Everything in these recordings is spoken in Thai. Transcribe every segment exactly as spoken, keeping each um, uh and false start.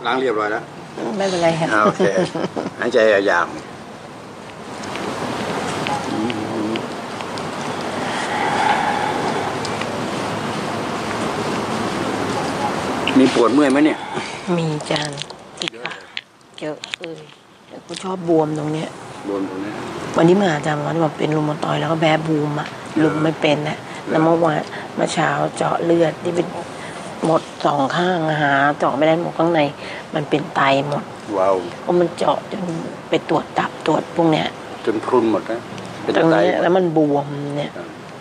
ล้างเรียบร้อยแล้วไม่เป็นไรครับโอเคหายใจยาวมีปวดเมื่อยไหมเนี่ยมีจานติดปากเยอะเลยแต่กูชอบบวมตรงเนี้ยบวมตรงนี้วันนี้มาอาจารย์วันที่มาเป็นรูมาตอยแล้วก็แพ้บูมอะลุมไม่เป็นนะแล้วเมื่อวานเมื่อเช้าเจาะเลือดที่เป็นหมดสองข้างหาเจาะไม่ได้หมดข้างในมันเป็นไตหมดว้าวเพราะมันเจาะจนไปตรวจตับตรวจพวกเนี้ยจนพรุนหมดนะตรงนี้แล้วมันบวมเนี่ย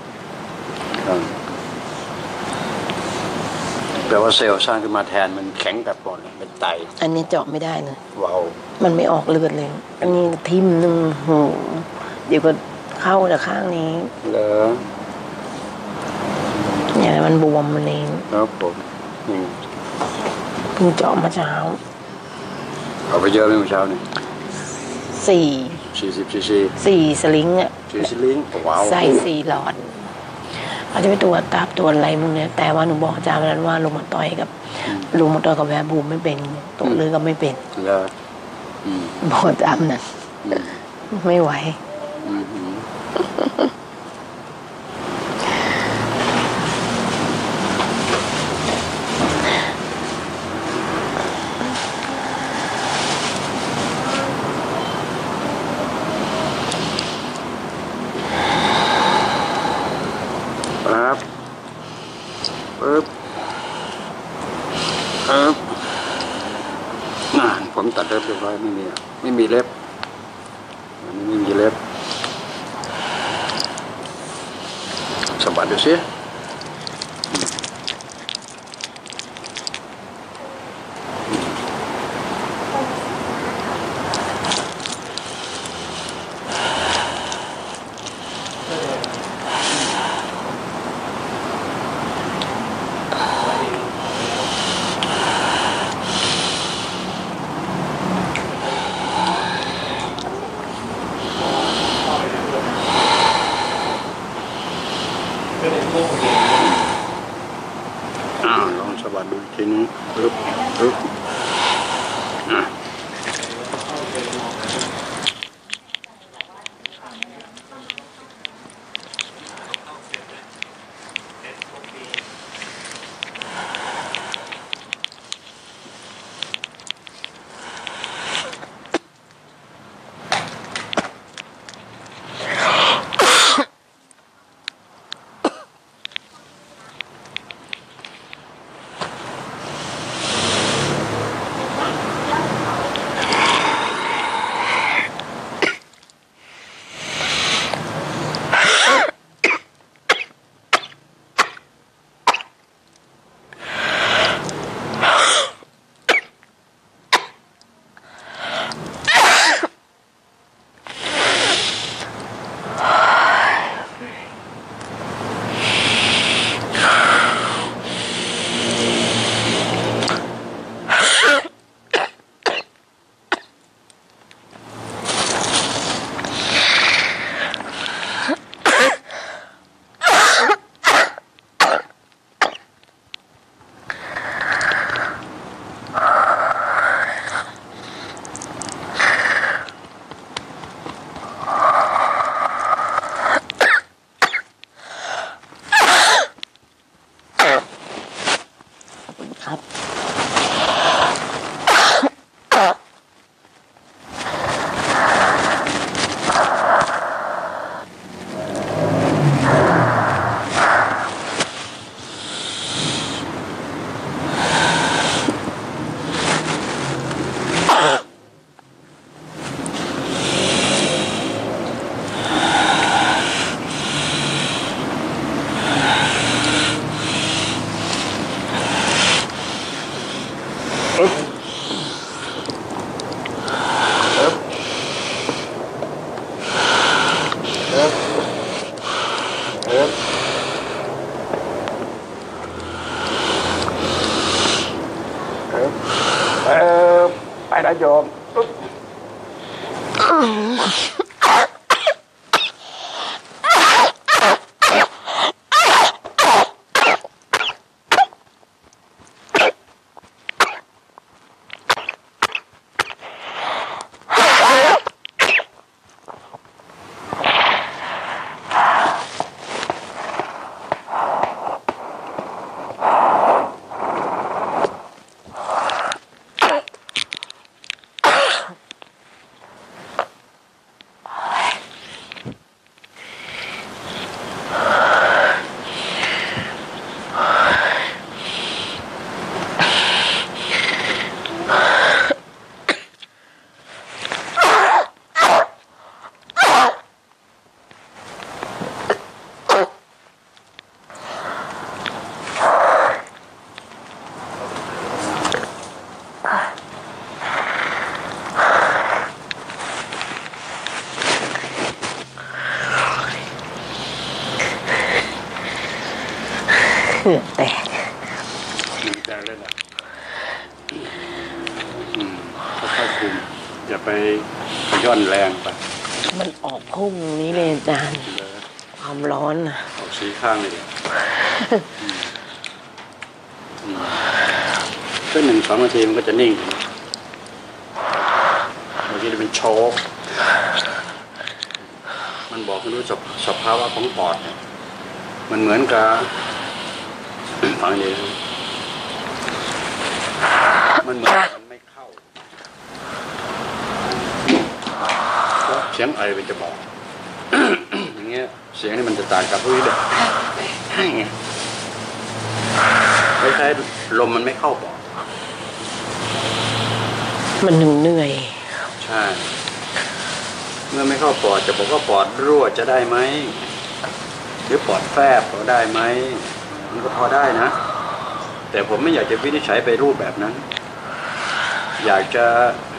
แปลว่าเซลล์สร้างขึ้นมาแทนมันแข็งแบบก่อนเป็นไตอันนี้เจาะไม่ได้เลยว้าวมันไม่ออกเลือดเลยอันนี้ทิ่มหนึ่งหูเดี๋ยวก็เข้าแต่ข้างนี้เหรอเนี่ยมันบวมมันเองครับผมเพิ่งเจาะมาเช้าเอาไปเยอะไหมเมื่อเช้านี่สี่สี่สิบซีซีสี่สลิงอ่ะสี่สลิงว้าวใส่สี่หลอดเขาจะไปตรวจตับตรวจอะไรพวกนี้แต่ว่าหนูบอกอาจารย์วันนั้นว่าลุงมาต่อยกับลุงมาต่อยกับแวบูมไม่เป็นตกเลือดก็ไม่เป็นแล้วบอกอาจารย์น่ะไม่ไหวครับปึ๊บปึ๊บน่าผมตัดเล็บเรียบร้อยไม่มีไม่มีเล็บอันนี้ไม่มีเล็บสะบัดดูสิอ่าลองสะบัดดูทีนี้ปึ๊บปึ๊บอ่ะนะโยมเหงื่อแตกมันแตกเลยแหละอืมค่อยๆคุมอย่าไปย่อนแรงไปมันออกพุ่งนี้เลยอาจารย์ความร้อนอ่ะออกสีข้างเลยอ่ะก็หนึ่งสองนาทีมันก็จะนิ่งบางทีจะเป็นโชกมันบอกให้รู้สภสภาวะของปอดเนี่ยมันเหมือนกับฟังดีนะมันเหมือนมันไม่เข้าเสียงไอเป็นจะบอก อย่างเงี้ยเสียงนี่มันจะต่างกับพวกนี้เลยให้ไงคล้ายๆลมมันไม่เข้าปอดมันหนึ่งเหนื่อยใช่เมื่อไม่เข้าปอดจะบอกว่าปอดรั่วจะได้ไหมหรือปอดแฟบพอได้ไหมมันก็พอได้นะแต่ผมไม่อยากจะวินิจฉัยไปรูปแบบนั้นอยากจะ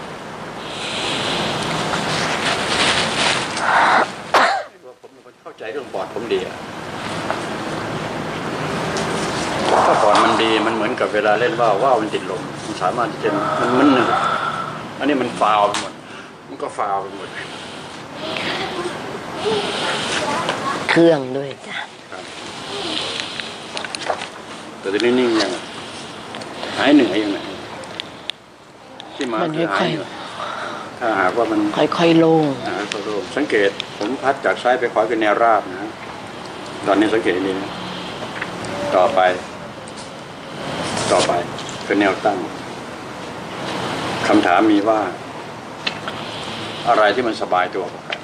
ว่าผมเป็นคนเข้าใจเรื่องปอดผมดีอะถ้าปอดมันดีมันเหมือนกับเวลาเล่นว่าวว่าวมันติดลมมันสามารถที่จะมันมันหนึ่งอันนี้มันฟาวไปหมดมันก็ฟาวไปหมดเครื่องด้วยจ้ะแต่ตอนนี้นิ่งยังหายเหนื่อยยังไงที่มาคือหายเหนื่อยถ้าหากว่ามันค่อยๆโล่งหายโล่งสังเกตผมพัดจากซ้ายไปขวาเป็นแนวราบนะตอนนี้สังเกตดีนะต่อไปต่อไปเป็นแนวตั้งคำถามมีว่าอะไรที่มันสบายตัวกว่ากัน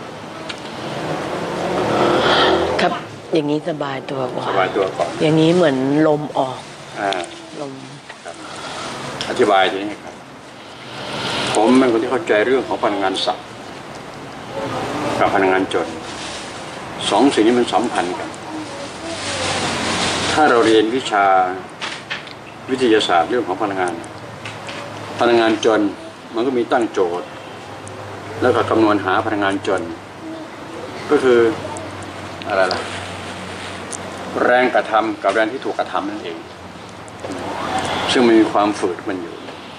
ครับอย่างนี้สบายตัวกว่าสบายตัวก่อนอย่างนี้เหมือนลมออกอ่าลมครับอธิบายทีนี้ครับผมเป็นคนที่เข้าใจเรื่องของพลังงานศักดิ์กับพลังงานจนสองสิ่งนี้มันสัมพันธ์กันถ้าเราเรียนวิชาวิทยาศาสตร์เรื่องของพลังงานพลังงานจนมันก็มีตั้งโจทย์แล้วก็คำนวณหาพลังงานจนก็คืออะไรล่ะแรงกระทำกับแรงที่ถูกกระทำนั่นเองซึ่งมันมีความฝืดมันอยู่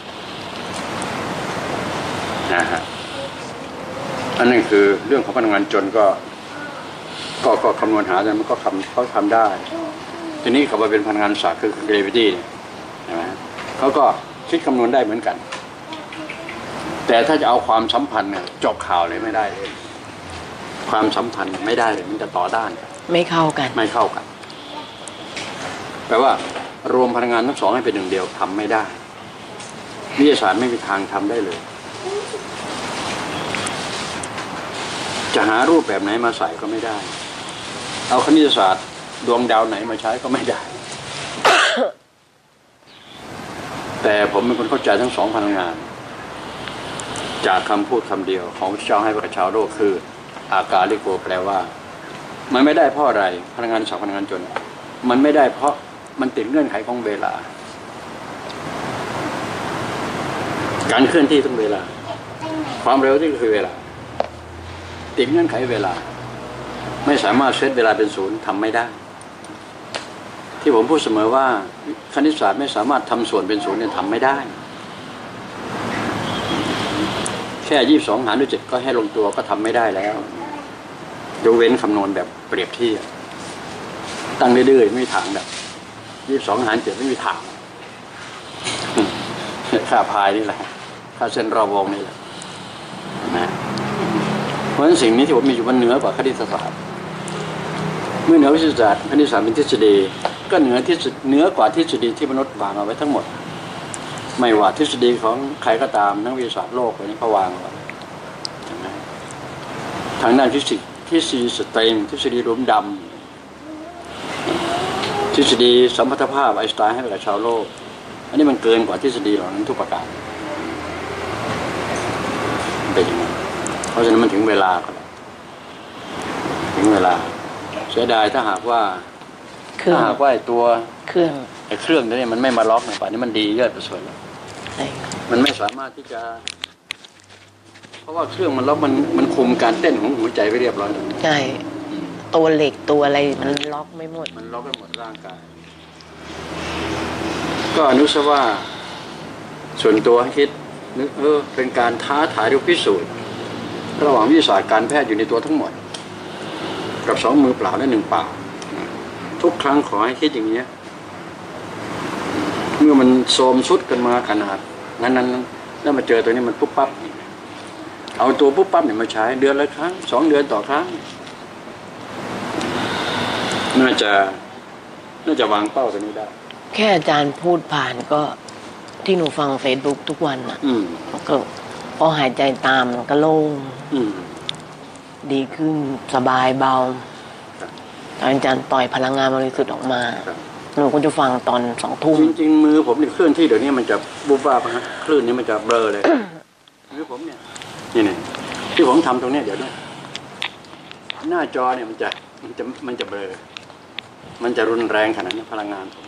นะฮะอันนั้นคือเรื่องของพลังงานจนก็ก็ก็คำนวณหาแต่มันก็ทำเขาทำได้ทีนี้เขามาเป็นพลังงานศักดิ์คือ gravity ใช่ไหมเขาก็คิดคำนวณได้เหมือนกันแต่ถ้าจะเอาความสัมพันธ์เนี่ยจบข่าวเลยไม่ได้เลยความสัมพันธ์ไม่ได้เลยมันจะต่อด้านกันไม่เข้ากันไม่เข้ากันแปลว่ารวมพลังงานทั้งสองให้เป็นหนึ่งเดียวทำไม่ได้วิทยาศาสตร์ไม่มีทางทำได้เลยจะหารูปแบบไหนมาใส่ก็ไม่ได้เอาคณิตศาสตร์ดวงดาวไหนมาใช้ก็ไม่ได้ แต่ผมเป็นคนเข้าใจทั้งสองพลังงานจากคำพูดคำเดียวของพระเจ้าให้ประชาโลกคืออากาลิโกแปลว่ามันไม่ได้เพราะอะไรพลังงานศักดิ์พลังงานจนมันไม่ได้เพราะมันติดเงื่อนไขของเวลาการเคลื่อนที่ต้องเวลาความเร็วที่คือเวลาติดเงื่อนไขเวลาไม่สามารถเซตเวลาเป็นศูนย์ทำไม่ได้ที่ผมพูดเสมอว่าคณิตศาสตร์ไม่สามารถทำส่วนเป็นศูนย์เนี่ยทำไม่ได้แค่ยี่สิบสองหารด้วยเจ็ดก็ให้ลงตัวก็ทำไม่ได้แล้วยกเว้นคำนวณแบบเปรียบเทียบตั้งเรื่อยๆไม่มีทางแบบยี่สิบสองหารเจ็ดไม่มีทางค่าพายนี่แหละค่าเส้นรอบวงนี่แหละนะเพราะฉะนั้นสิ่งนี้ที่ผมมีอยู่มันเหนือกว่าคณิตศาสตร์เมื่อเหนือวิทยาศาสตร์คณิตศาสตร์เป็นทฤษฎีก็เหนือที่เหนือกว่าทฤษฎีที่มนุษย์วางเอาไว้ทั้งหมดไม่ว่าทฤษฎีของใครก็ตามนักวิทยาศาสตร์โลกนี้เขาวางไว้ทางด้านฟิสิกส์ทฤษฎีสเตรนทฤษฎีหลุมดำทฤษฎีสัมพัทธภาพไอน์สไตน์ให้กับชาวโลกอันนี้มันเกินกว่าทฤษฎีเหล่านั้นทุกประการเป็นอย่างนั้นเพราะฉะนั้นมันถึงเวลาก็แล้วถึงเวลาเสียดายถ้าหากว่าถ้าหากว่าไอ้ตัวเครื่องไอ้เครื่องนี้มันไม่มาล็อกในป่านนี้มันดีเยอะไปส่วนแล้วมันไม่สามารถที่จะเพราะว่าเครื่องมันล็อกมันมันคุมการเต้นของหัวใจไว้เรียบร้อยแล้วใช่ตัวเหล็กตัวอะไรมันล็อกไม่หมดมันล็อกไปหมดร่างกายก็อนุสว่าส่วนตัวคิดนึกเออเป็นการท้าทายหรือพิสูจน์ระหว่างวิทยาศาสตร์การแพทย์อยู่ในตัวทั้งหมดกับสองมือเปล่าและหนึ่งเปล่าทุกครั้งขอให้คิดอย่างนี้เมื่อมันโทรมสุดกันมาขนาดนั้นนั้นแล้วมาเจอตัวนี้มันปุ๊บปั๊บเอาตัวปุ๊บปั๊บเนี่ยมาใช้เดือนละครั้งสองเดือนต่อครั้งน่าจะน่าจะวางเป้าตัวนี้ได้แค่อาจารย์พูดผ่านก็ที่หนูฟังเฟซบุ๊กทุกวันอ่ะก็พอหายใจตามก็โล่งดีขึ้นสบายเบาอาจารย์ปล่อยพลังงานบริสุทธิ์ออกมาหนูก็จะฟังตอนสองทุ่มจริงๆมือผมเนี่ยเคลื่อนที่เดี๋ยวนี้มันจะบุบบ้าฮะคลื่นนี้มันจะเบลอเลยมือผมเนี่ยนี่เนี่ยที่ผมทำตรงนี้เดี๋ยวนี้หน้าจอเนี่ยมันจะมันจะมันจะเบลอมันจะรุนแรงขนาดนี้พลังงานผม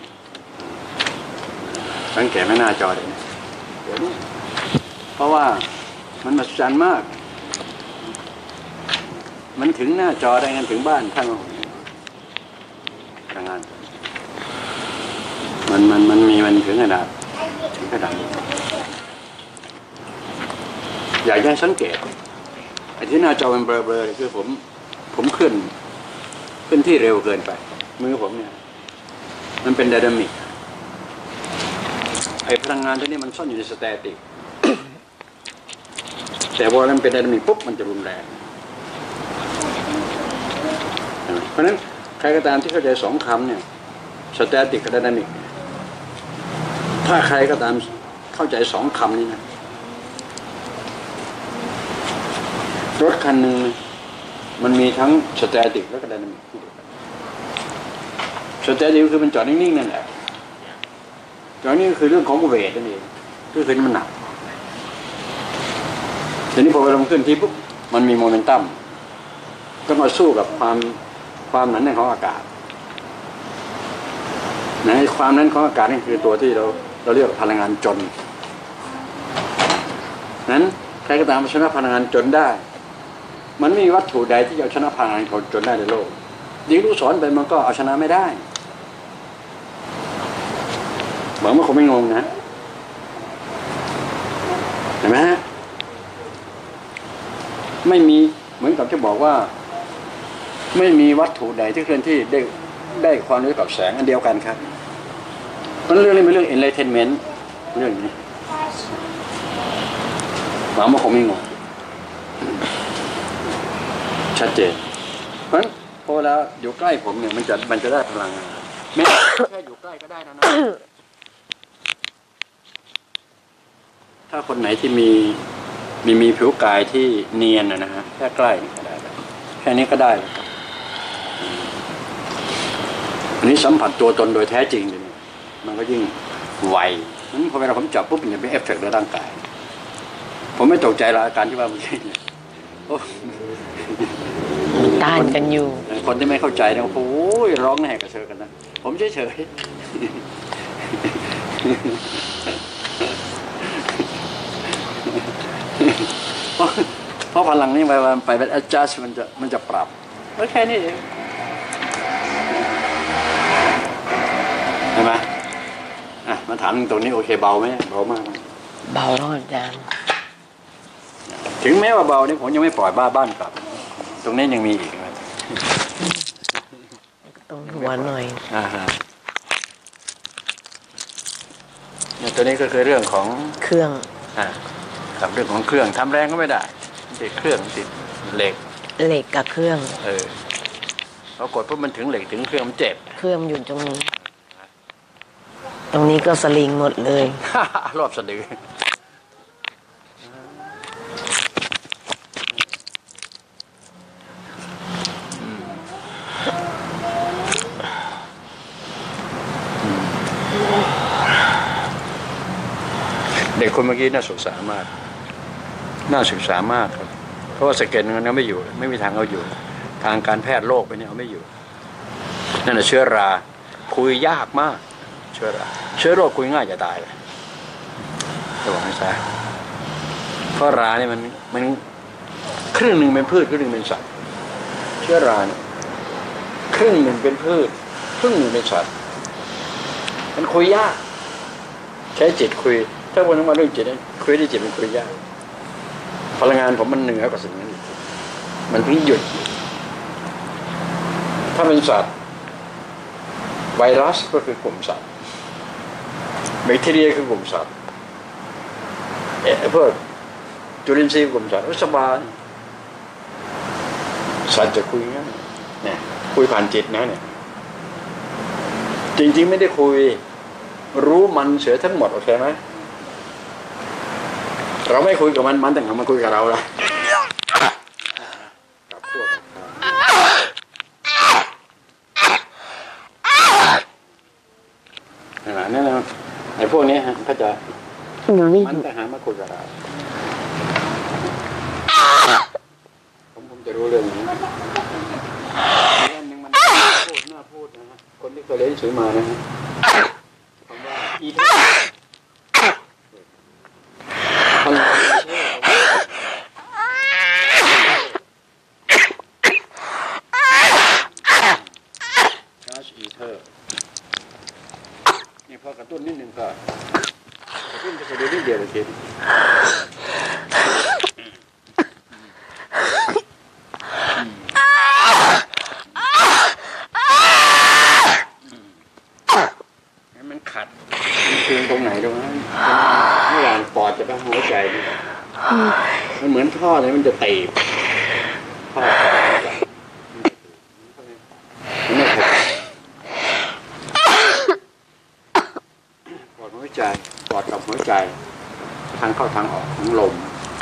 สังเกตไหมหน้าจอเดี๋ยวนี้เดี๋ยวนี้เพราะว่ามันมหัศจรรย์มากมันถึงหน้าจอได้งั้นถึงบ้านท่านพลังงานมันมันมันมีมันถึงขนาดถึงขนาดอยากให้สังเกตไอ้ที่หน้าจอมันเบลอๆคือผมผมขึ้นขึ้นที่เร็วเกินไปมือผมเนี่ยมันเป็นไดนามิกไอ้พลังงานตัวนี้มันซ่อนอยู่ในสแตติกแต่พอมันเป็นไดนามิกปุ๊บมันจะรุนแรงเพราะฉะนั้นใครก็ตามที่เข้าใจสองคำเนี่ยสแตติกกับไดนามิกถ้าใครก็ตามเข้าใจสองคำนี้นะรถคันหนึ่งมันมีทั้งสแตติกและก็ไดนามิกที่เดียวกันสแตติกคือมันจอดนิ่งๆนั่นแหละจอดนิ่งคือเรื่องของเวทนั่นเองคือคือมันหนักทีนี้พอเวลามันขึ้นที่ปุ๊บมันมีโมเมนตัมก็มาสู้กับความความหนาแน่นของอากาศในความนั้นของอากาศนี่คือตัวที่เราเราเรียกพลังงานจนนั้นใครก็ตามชนะพลังงานจนได้มันไม่มีวัตถุใดที่จะชนะพลังงานจนได้ในโลกยิ่งรู้สอนไปมันก็เอาชนะไม่ได้เหมือนว่าคงไม่งงนะเห็นไหมฮะไม่มีเหมือนกับจะบอกว่าไม่มีวัตถุใดที่เคลื่อนที่ได้ได้ความรู้กับแสงอันเดียวกันครับมันเรื่องนี้เป็นเรื่อง enlightenment เรื่องนี้หวังว่าคงไม่งงชัดเจนเพราะฉะนั้นพอแล้วอยู่ใกล้ผมเนี่ยมันจะมันจะได้พลังงานแม้แค่อยู่ใกล้ก็ได้นะนะถ้าคนไหนที่มีมีมีผิวกายที่เนียนนะฮะแค่ใกล้ก็ได้แค่นี้ก็ได้แล้วอันนี้สัมผัสตัวตนโดยแท้จริงเลยมันก็ยิ่งไวนั้นพอเวลาผมจับปุ๊บมันจะเป็นเอฟเฟกต์ในร่างกายผมไม่ตกใจละอาการที่ว่าเมื่อกี้เนี่ยต้านกันอยู่คนที่ไม่เข้าใจเนี่ยโอ้ยร้องแหกกระเซิงกันนะผมเฉยเฉยเพราะพลังนี้ไปไปเป็น adjust มันจะมันจะปรับแล้วแค่นี้เองใช่ไหมอ่ะมาถามตรงนี้โอเคเบาไหมเบามากเบาแล้วอาจารย์ถึงแม้ว่าเบานี่ผมยังไม่ปล่อยบ้าบ้านกลับตรงนี้ยังมีอีกไหมต้องหัวหน่อยอ่าฮะเนี่ยตัวนี้ก็คือเรื่องของเครื่องอ่าครับเรื่องของเครื่องทำแรงก็ไม่ได้ติดเครื่องติดเหล็กเหล็กกับเครื่องเออพอกดปุ๊บมันถึงเหล็กถึงเครื่องมันเจ็บเครื่องอยู่ตรงนี้ตรงนี้ก็สลิงหมดเลยรอบสะดือเด็กคนเมื่อกี้น่าศึกษามากน่าศึกษามากครับเพราะว่าสเก็ตมันเอาไม่อยู่ไม่มีทางเอาอยู่ทางการแพทย์โลกไปเนี่ยเอาไม่อยู่นั่นแหละเชื้อราคุยยากมากเชื้อราเชื้อโรคคุยง่ายจะตายเลยจะบอกให้ทราบเพราะราเนี่ยมันมันครึ่งหนึ่งเป็นพืชครึ่งหนึ่งเป็นสัตว์เชื้อราเนี่ยครึ่งหนึ่งเป็นพืชครึ่งหนึ่งเป็นสัตว์มันคุยยากใช้จิตคุยถ้าวันนั้นมาเรื่องจิตคุยด้วยจิตมันคุยยากพลังงานผมมันเหนือกว่าสิ่งนั้นมันเพิ่งหยุดถ้าเป็นสัตว์ไวรัสก็คือกลุ่มสัตว์แบคทีเรียคือกลุ่มสัตว์เอ่อพวกจุลินทรีย์กลุ่มสัตว์สบายสัตว์จะคุยงั้นเนี่ยคุยผ่านจิตนะเนี่ยจริงๆไม่ได้คุยรู้มันเสียทั้งหมดโอเคไหมเราไม่คุยกับมันมันแต่งมาคุยกับเราละกับพวกนั่นแหละนั่นแหละไอ้พวกนี้ฮะเขาจะมันแต่หามาคุยกับเราผมผมจะรู้เรื่องนี้เรื่องนึงมันน่าพูดน่าพูดนะฮะคนที่เคยเรียนหนังสือมานะฮะคำว่าอีทพลังชาร์จอีเทอร์นี่พอกระตุ้นนิดนึงก็กระตุ้นจะเดียวนิดเดียวเลยทีมันขัดมันเคืองตรงไหนตรงนั้นระหว่างปอดจะไปหัวใจมันเหมือนท่อเลยมันจะตีบท่อมันไม่ขัดปอดหัวใจปอดกับหัวใจทางเข้าทางออกของลม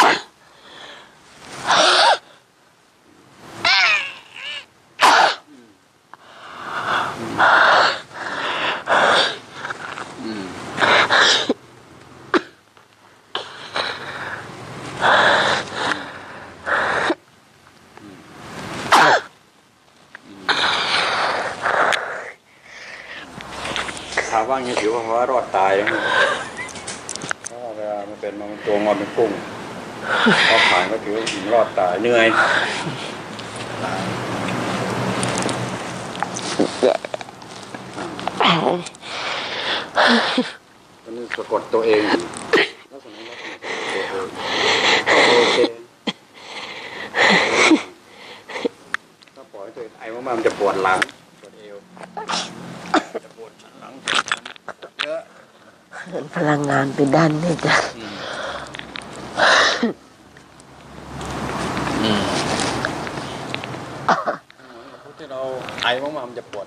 ถามว่าอย่างนี้ถือว่าเพราะว่ารอดตายแล้วเพราะเวลามันเป็นมันตัวงอนเป็นกุ้งพอผ่านก็ถือว่ารอดตายเหนื่อยมันสะกดตัวเองแล้วสมัยนั้นโอเคถ้าปล่อยตัวไอ้ว่ามันจะปวดหลังปวดเอวจะปวดสันหลังเยอะพลังงานไปด้านนี่จ้ะที่เราไอมากๆมันจะปวด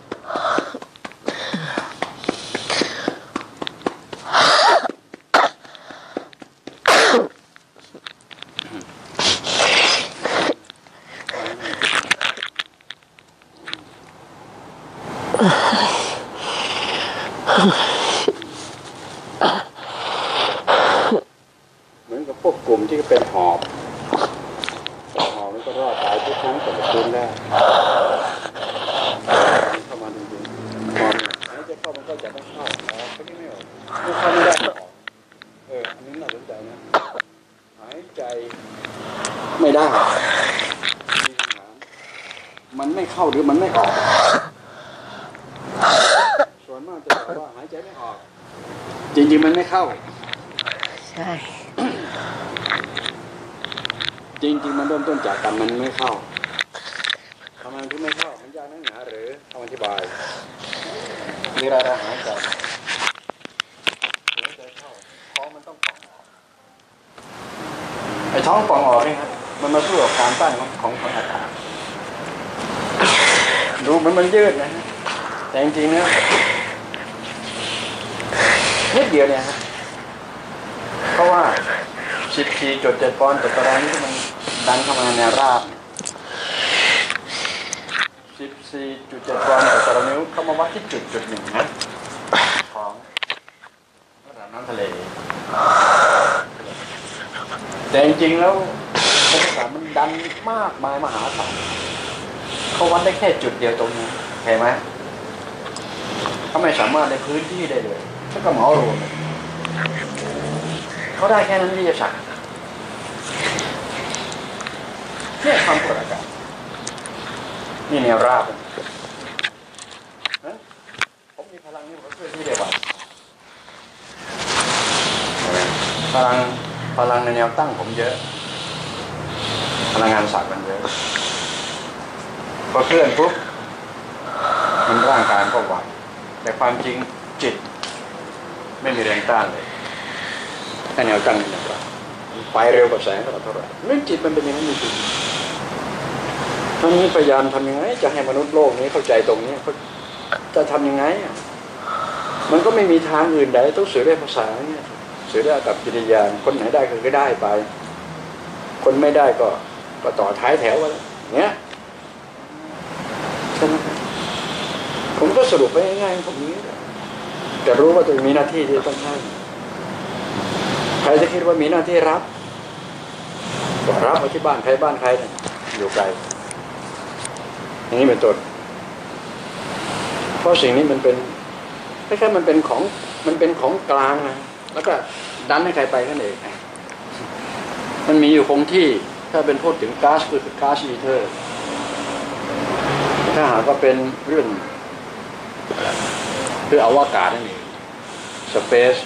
เหมือนกับพวกกลุ่มที่เป็นหอบหอบมันก็รอดตายทุกครั้งแต่ละคืนได้เข้ามาจริงๆหอบอันนี้จะเข้ามันก็จะต้องเข้าอ๋อเขาไม่ไม่ออกไม่เข้าไม่ได้ออกเอออันนี้น่าสนใจนะหายใจไม่ได้มีคำถามมันไม่เข้าหรือมันไม่ออกส่วนมากจะบอกว่าหายใจไม่ออกจริงๆมันไม่เข้าใช่จริงๆมันเริ่มต้นจากกันมันไม่เข้าทำไมถึงไม่เข้ามันยากนักหนาหรือคำอธิบายเวลาเราหายใจหายใจเข้าท้องมันต้องป่องออกไอ้ท้องป่องออกนี่ครับมันมาสู้กับการต้านของของของอากาศดูมันมันยืดนะแต่จริงๆเนี่ยนิดเดียวเนี่ยฮะเพราะว่าสิบสี่จุดเจ็ดปอนด์ต่อตารางนิ้วมันดันเข้ามาในราบสิบสี่จุดเจ็ดปอนด์ต่อตารางนิ้วเข้ามาวัดที่จุดจุดหนึ่งนะของระดับน้ำทะเลแต่จริงๆแล้วบรรยากาศมันดันมากมายมหาศาลเขาวัดได้แค่จุดเดียวตรงนี้เห็นไหมเขาไม่สามารถในพื้นที่ได้เลยเขาก็เหมารวมเขาได้แค่นั้นวิทยาศาสตร์เนี่ยความกดอากาศนี่แนวราบนะผมมีพลังนี่ผมช่วยที่เดียวกันพลังพลังในแนวตั้งผมเยอะพลังงานศักดิ์มันเยอะพอเคลื่อนปุ๊บมันร่างกายก็ไหวแต่ความจริงจิตไม่มีแรงต้านเลยถ้าแนวตั้งนี่นะครับไปเร็วกว่าแสงเท่าไหร่เรื่องจิตมันเป็นอย่างนั้นจริงๆทั้งนี้พยายามทำยังไงจะให้มนุษย์โลกนี้เข้าใจตรงนี้เขาจะทำยังไงมันก็ไม่มีทางอื่นใดต้องสื่อด้วยภาษาเนี่ยสื่อด้วยกับจิตวิญญาณคนไหนได้ก็ได้ไปคนไม่ได้ก็ก็ต่อท้ายแถวไว้เนี้ยใช่ไหมผมก็สรุปไปง่ายๆผมนี้แต่รู้ว่าตัวเองมีหน้าที่ที่ต้องทำใครจะคิดว่ามีหน้าที่รับก็รับมาที่บ้านใครบ้านใครอยู่ไกลอย่างนี้เป็นต้นเพราะสิ่งนี้มันเป็นแค่มันเป็นของมันเป็นของกลางนะแล้วก็ดันให้ใครไปนั่นเองมันมีอยู่คงที่ถ้าเป็นพูดถึงก๊าซคือก๊าซอีเทอร์ถ้าหากว่าเป็นเรื่องคืออวกาศนั่นเองสเปซ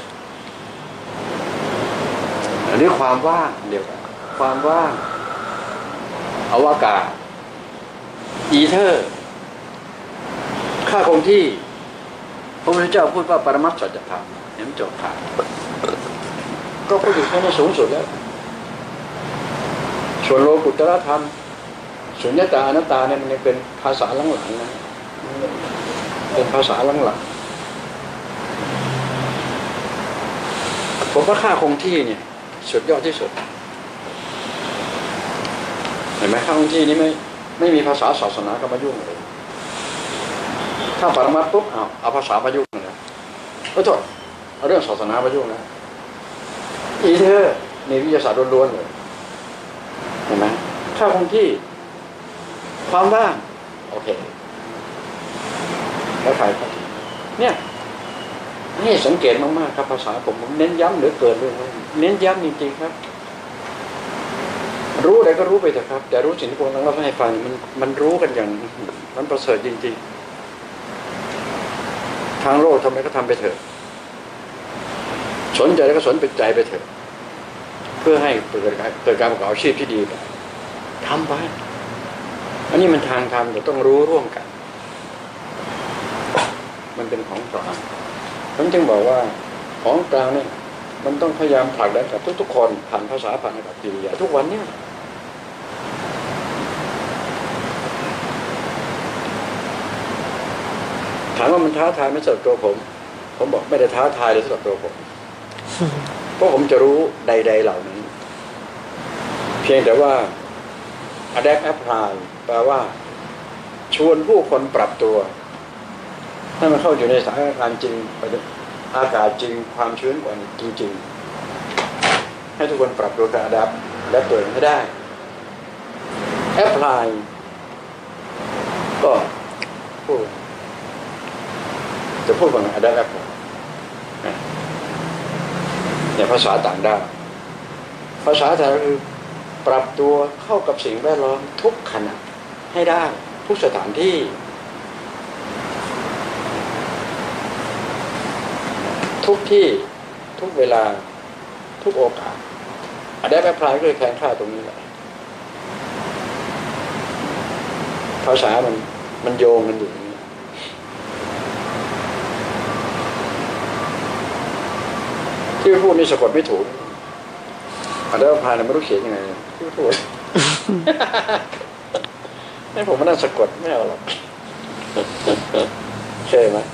อันนี้ความว่างเดียวกันความว่างอวกาศอีเทอร์ค่าคงที่พระพุทธเจ้าพูดว่าปรมัตถสัจธรรมเห็นจบขาดก็พูดถึงแค่ในสูงสุดแล้วส่วนโลกุตตรธรรมสุญญตาอนัตตาเนี่ยมันเป็นภาษาหลังๆนะเป็นภาษาหลังๆผมว่าค่าคงที่เนี่ยสุดยอดที่สุดเห็นไหมค่าคงที่นี้ไม่ไม่มีภาษาศาสนาก็มายุ่งเลยถ้าปรมัตถ์ปุ๊บเอาเอาภาษามายุ่งเลยก็จบเอาเรื่องศาสนามายุ่งนะอีเทอร์นี่วิทยาศาสตร์ล้วนๆเลยเห็นไหมค่าคงที่ความว่างโอเคแล้วใครครับเนี่ยนี่สังเกตมากๆครับภาษาผมผมเน้นย้ำเหลือเกินเลยเน้นย้ำจริงๆครับรู้อะไรก็รู้ไปเถอะครับแต่รู้สิ่งที่พวกเราเล่าให้ฟังมันมันรู้กันอย่างมันประเสริฐจริงๆทางโลกทำไมก็ทำไปเถอะสนใจแล้วก็สนใจไปเถอะเพื่อให้เกิดเกิดการประกอบอาชีพที่ดีไปทำไปอันนี้มันทางทำแต่ต้องรู้ร่วมกันมันเป็นของกลางผมจึงบอกว่าของกลางเนี่ยมันต้องพยายามผลักดันกับทุกๆคนผ่านภาษาผ่านกับกิริยาทุกวันเนี่ยถามว่ามันท้าทายไม่สำหรับตัวผมผมบอกไม่ได้ท้าทายเลยสำหรับตัวผมเพราะผมจะรู้ใดๆเหล่านี้เพียงแต่ว่า adapt apply แปลว่าชวนผู้คนปรับตัวให้มันเข้าอยู่ในสถานการณ์จริงอากาศจริงความชื้นกว่าจริงๆให้ทุกคนปรับตัวกับ adapt และตัวเองให้ได้ apply ก็พูดจะพูดว่า adapt apply ในภาษาต่างด้าวภาษาไทยคือปรับตัวเข้ากับสิ่งแวดล้อมทุกขณะให้ได้ทุกสถานที่ทุกที่ทุกเวลาทุกโอกาสอันได้แปลพลายก็เลยแทนค่าตรงนี้แหละภาษามันมันโยงกันอยู่อย่างนี้ที่พูดนี่สะกดไม่ถูกอันได้แปลพลายไม่รู้เขียนยังไงที่พูดให้ผมมานั่งสะกดไม่เอาหรอกใช่ไหม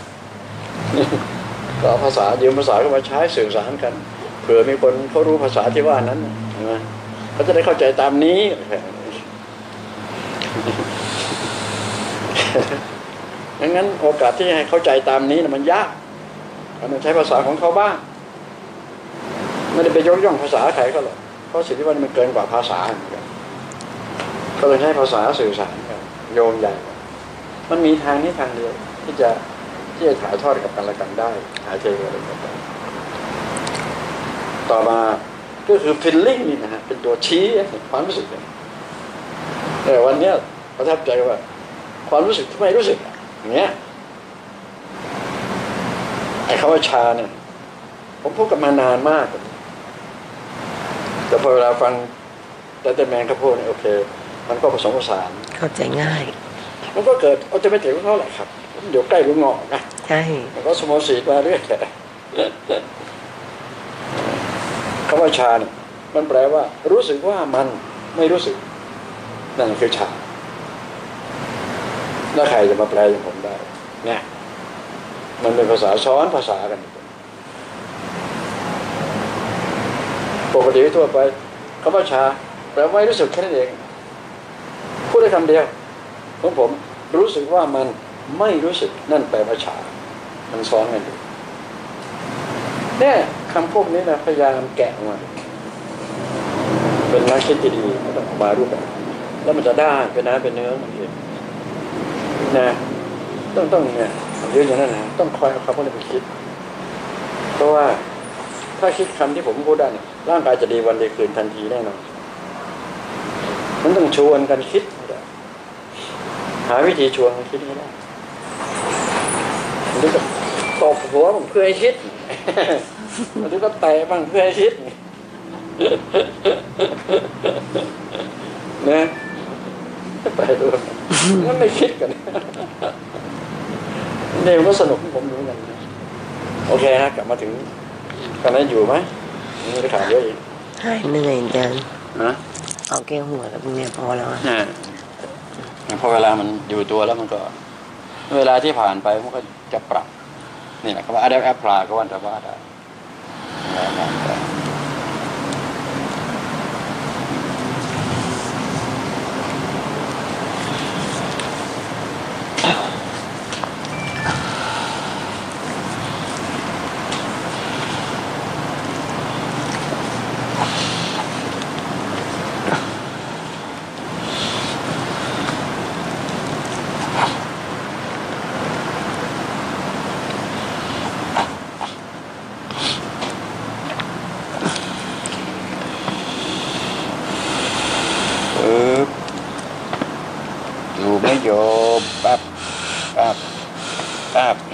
ก็เอาภาษายืมภาษาก็มาใช้สื่อสารกันเผื่อมีคนเขารู้ภาษาที่ว่านั้นใช่ไหมเขาจะได้เข้าใจตามนี้ดังนั้นโอกาสที่ให้เข้าใจตามนี้นะมันยากมันใช้ภาษาของเขาบ้างไม่ได้ไปยกย่องภาษาใครก็หรอกเพราะสิ่งที่มันเกินกว่าภาษาก็เลยใช้ภาษาสื่อสารกันโยงใหญ่มันมีทางนี้ทางเดียวที่จะที่จะถ่ายทอดกับกันและกันได้หายใจอะไรกันได้ต่อมาก็คือ feeling นี่นะฮะเป็นตัวชี้ความรู้สึกแต่วันนี้ประทับใจว่าความรู้สึกทำไมรู้สึกอย่างเงี้ยไอ้คำว่าชาเนี่ยผมพูดกันมานานมากแต่พอเวลาฟังแต่แต่แมงข้าวโพดเนี่ยโอเคมันก็ผสมผสานเข้าใจง่ายมันก็เกิดเอาจะไม่ถึงเท่าไหร่ครับเดี๋ยวใกล้รู้งอกนะใช่มันก็สมอสีมาเรื่อยคำว่าชาเนี่ยมันแปลว่ารู้สึกว่ามันไม่รู้สึกนั่นคือชาแล้วใครจะมาแปลอย่างผมได้เนี่ยมันเป็นภาษาซ้อนภาษากันปกติทั่วไปคำว่าชาแปลว่าไม่รู้สึกแค่นั้นเองพูดได้คำเดียวของผมรู้สึกว่ามันไม่รู้สึกนั่นแปลว่าชามันซ้อนกันอยู่เนี่ยคำพวกนี้นะพยายามแกะมาเป็นนักคิดที่ดีมันต้องออกมารูปแบบแล้วมันจะได้เป็นน้ำเป็นเนื้อมันเองนะต้องต้องเนี่ยเรื่องอย่างนั้นนะต้องคอยเอาคำพวกนี้ไปคิดเพราะว่าถ้าคิดคำที่ผมพูดได้เนี่ยร่างกายจะดีวันดีคืนทันทีแน่นอนมันต้องชวนกันคิดหาวิธีชวนกันคิดให้ได้มันก็ตบหัวผมเพื่อให้คิดมันก็แตะบ้างเพื่อให้คิดนะไปดูมันไม่คิดกันเนี่ยมันก็สนุกผมดูกันโอเคนะกลับมาถึงตอนนั้นอยู่ไหมนี่ไปถามเยอะอีกให้เหนื่อยจังนะเอาแก้หัวแล้วเนี่ยพอแล้วเนี่ยพอเวลามันอยู่ตัวแล้วมันก็เวลาที่ผ่านไปมันก็จะปรับนี่แหละคำว่า adapt apply ก็วันแต่ว่าได้อยู่ไม่โยมปั๊บปั๊บปั๊บ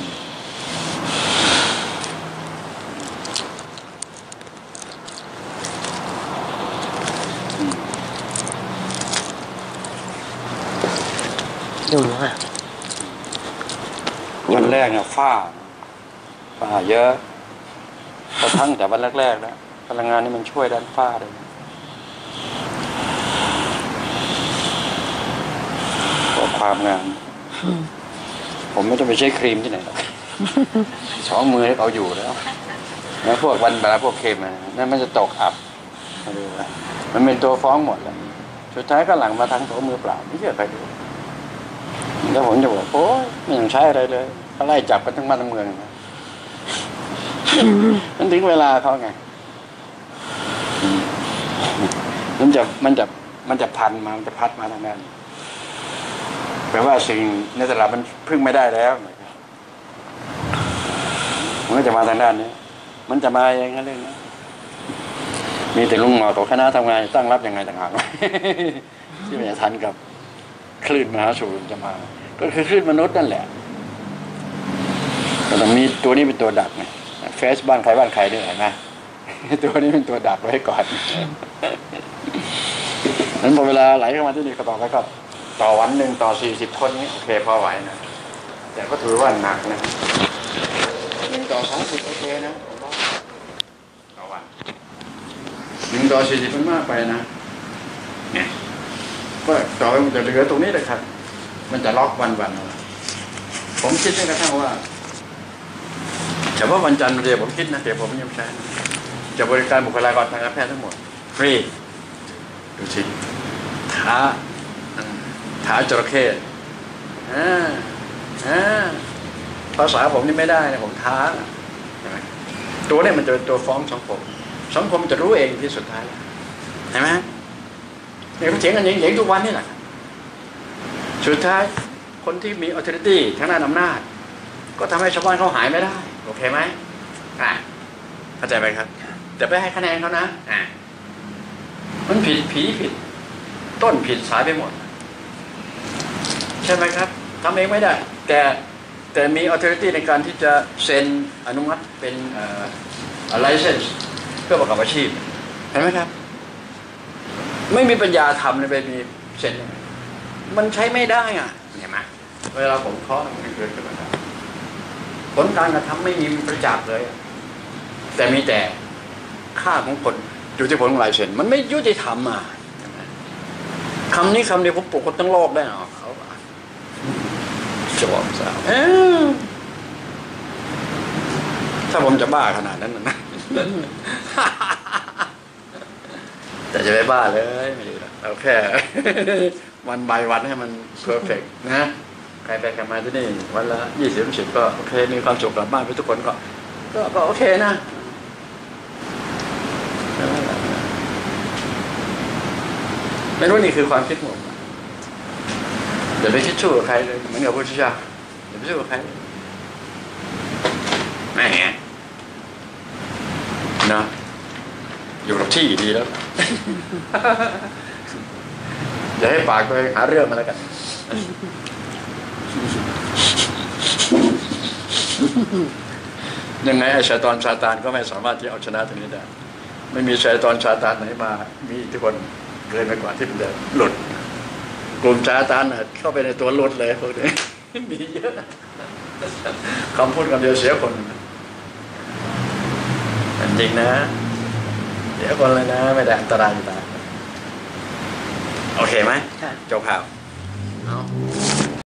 ดูอ่ะวันแรกเนี่ยฝ้าฝ้าเยอะกระทั่งแต่วันแรกๆแล้วพลังงานนี่มันช่วยด้านฝ้าเลยความงามผมไม่ต้องไปใช้ครีมที่ไหนหรอกสองมือเอาอยู่แล้วแล้วพวกวันเวลาพวกเคมนั่นมันจะตกอับมันเป็นตัวฟ้องหมดแล้วสุดท้ายก็หลังมาทั้งตัวมือเปล่าไม่เชื่อใครดูแล้วผมจะบอกโอ้ยไม่ต้องใช้อะไรเลยเขาไล่จับกันทั้งบ้านทั้งเมืองมันถึงเวลาเขาไงมันจะมันจะมันจะพันมามันจะพัดมาทางนั้นแปลว่าสิ่งในตลาดมันพึ่งไม่ได้แล้วมันก็จะมาทางด้านนี้มันจะมาอย่างนั้นเรื่องนี้มีแต่ลุงหมอกับคณะทำงานตั้งรับยังไงต่างหากที่มันจะทันกับคลื่นมหาสูรจะมาก็คือคลื่นมนุษย์นั่นแหละแต่มีตัวนี้เป็นตัวดักไงเฟซบ้านใครบ้านใครด้วยเห็นไหมตัวนี้เป็นตัวดักไว้ก่อนนั้นพอเวลาไหลเข้ามาที่นี่ก็ต่อไปก็ต่อวันหนึ่งต่อสี่สิบคนนี้โอเคพอไหวนะแต่ก็ถือว่าหนักนะหนึ่งต่อสามสิบโอเคนะผมว่าต่อวันหนึ่งต่อสี่สิบมันมากไปนะเนี่ยก็ต่อไปมันจะเหลือตรงนี้เลยครับมันจะล็อกวันวันผมคิดได้กระทั่งว่าเฉพาะวันจันทร์เดียวผมคิดนะเดี๋ยวผมยังใช้จะบริการบุคลากรทางการแพทย์ทั้งหมดฟรีดูสิท้าท้าจระเข้อ่าอ่าภาษาผมนี่ไม่ได้นะผมท้าใช่ไหมตัวนี้มันจะเป็นตัวฟ้องสังคมสังคมจะรู้เองที่สุดท้ายเห็นไหมเนี่ยเขาเถียงกันอย่างๆทุกวันนี่แหละสุดท้ายคนที่มี authority ทางด้านอำนาจก็ทำให้ชาวบ้านเขาหายไม่ได้โอเคไหมอ่าเข้าใจไหมครับแต่ไปให้คะแนนเขานะอ่ามันผิดผีผิดต้นผิดสายไปหมดใช่ไหมครับทำเองไม่ได้แต่แต่มี authority ในการที่จะเซ็นอนุมัติเป็นเอ่อ license เพื่อประกอบอาชีพเห็นไหมครับไม่มีปัญญาทำเลยไปมีเซนยังไงมันใช้ไม่ได้อ่ะเห็นไหมเวลาผมเคาะมันเกิดขึ้นมาผลการกระทำไม่มีประจักษ์เลยแต่มีแต่ค่าของผลอยู่ที่ผลของลายเซ็นมันไม่ยุติธรรมอ่ะคำนี้คำเดียวผมปลุกคนทั้งโลกได้หรอเขาจบสาวถ้าผมจะบ้าขนาดนั้นนะแต่จะไม่บ้าเลยไม่ดีหรอกเราแค่วันใบวันให้มันเพอร์เฟกต์นะใครไปใครมาที่นี่วันละยี่สิบสิบก็โอเคมีความสุขกลับบ้านไปทุกคนก็ก็ก็โอเคนะไม่รู้นี่คือความคิดผมอย่าไปคิดชั่วกับใครเลยเหมือนกับพระพุทธเจ้าอย่าไปชั่วกับใครแหมนะอยู่กับที่ดีแล้วอย่าให้ปากไปหาเรื่องมาแล้วกันยังไงไอ้ชัยฏอนซาตานก็ไม่สามารถที่เอาชนะตรงนี้ได้ไม่มีชัยฏอนซาตานไหนมามีอิทธิพลเกินไปกว่าที่มันจะหลุดกลุ่มซาตานเข้าไปในตัวหลุดเลยพวกนี้มีเยอะคำพูดคำเดียวเสียคนจริงนะเสียคนเลยนะไม่ได้อันตรายตายโอเคไหมจบข่าวเอา